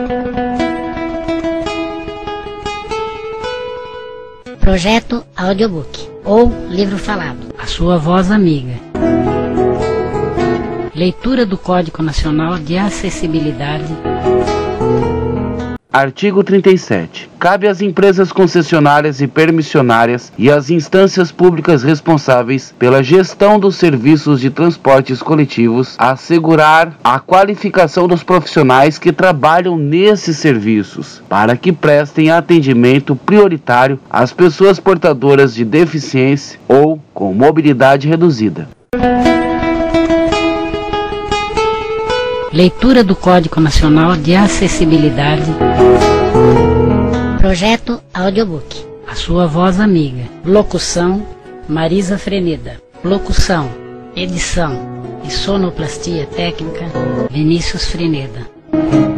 Projeto Audiobook ou livro falado. A sua voz amiga. Leitura do Código Nacional de Acessibilidade. Artigo 37. Cabe às empresas concessionárias e permissionárias e às instâncias públicas responsáveis pela gestão dos serviços de transportes coletivos assegurar a qualificação dos profissionais que trabalham nesses serviços, para que prestem atendimento prioritário às pessoas portadoras de deficiência ou com mobilidade reduzida. Leitura do Código Nacional de Acessibilidade. Projeto Audiobook. A sua voz amiga. Locução: Marisa Freneda. Locução, edição e sonoplastia técnica: Vinícius Freneda.